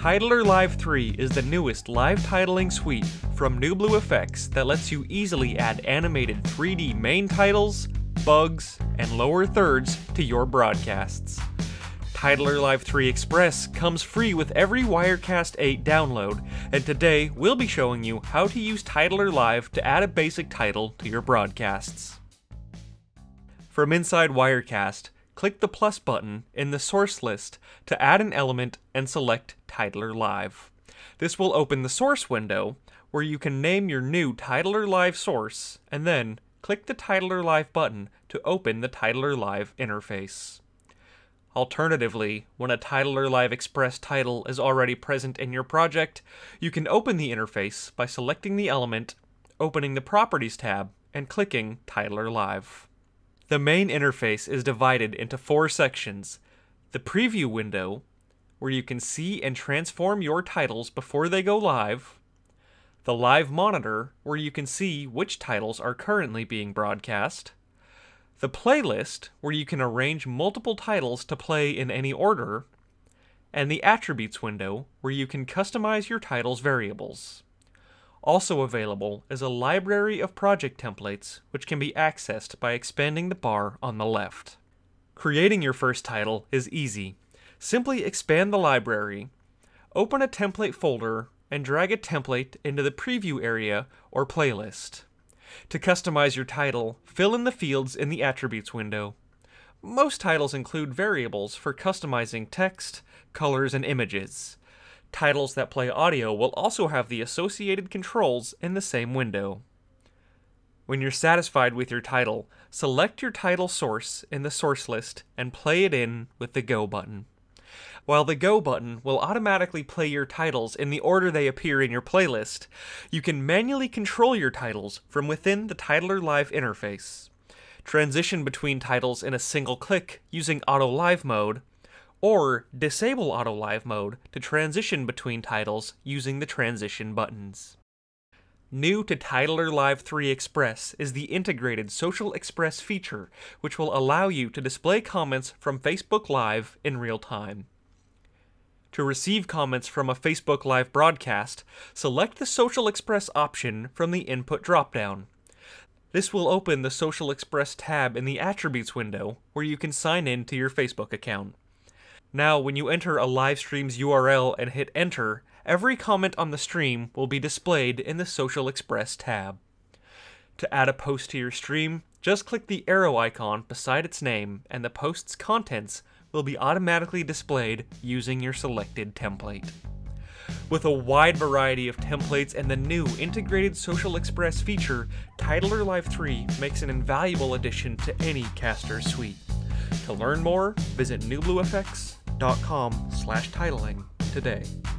Titler Live 3 is the newest live titling suite from NewBlueFX that lets you easily add animated 3D main titles, bugs, and lower thirds to your broadcasts. Titler Live 3 Express comes free with every Wirecast 8 download, and today we'll be showing you how to use Titler Live to add a basic title to your broadcasts. From inside Wirecast, click the plus button in the source list to add an element and select Titler Live. This will open the source window where you can name your new Titler Live source and then click the Titler Live button to open the Titler Live interface. Alternatively, when a Titler Live Express title is already present in your project, you can open the interface by selecting the element, opening the Properties tab, and clicking Titler Live. The main interface is divided into 4 sections: the preview window, where you can see and transform your titles before they go live, the live monitor, where you can see which titles are currently being broadcast, the playlist, where you can arrange multiple titles to play in any order, and the attributes window, where you can customize your title's variables. Also available is a library of project templates, which can be accessed by expanding the bar on the left. Creating your first title is easy. Simply expand the library, open a template folder, and drag a template into the preview area or playlist. To customize your title, fill in the fields in the attributes window. Most titles include variables for customizing text, colors, and images. Titles that play audio will also have the associated controls in the same window. When you're satisfied with your title, select your title source in the source list and play it in with the Go button. While the Go button will automatically play your titles in the order they appear in your playlist, you can manually control your titles from within the Titler Live interface. Transition between titles in a single click using Auto Live mode, or disable Auto Live mode to transition between titles using the transition buttons. New to Titler Live 3 Express is the integrated Social Express feature, which will allow you to display comments from Facebook Live in real time. To receive comments from a Facebook Live broadcast, select the Social Express option from the input dropdown. This will open the Social Express tab in the Attributes window, where you can sign in to your Facebook account. Now, when you enter a live stream's URL and hit enter, every comment on the stream will be displayed in the Social Express tab. To add a post to your stream, just click the arrow icon beside its name and the post's contents will be automatically displayed using your selected template. With a wide variety of templates and the new integrated Social Express feature, Titler Live 3 makes an invaluable addition to any caster suite. To learn more, visit NewBlueFX.com/titling today.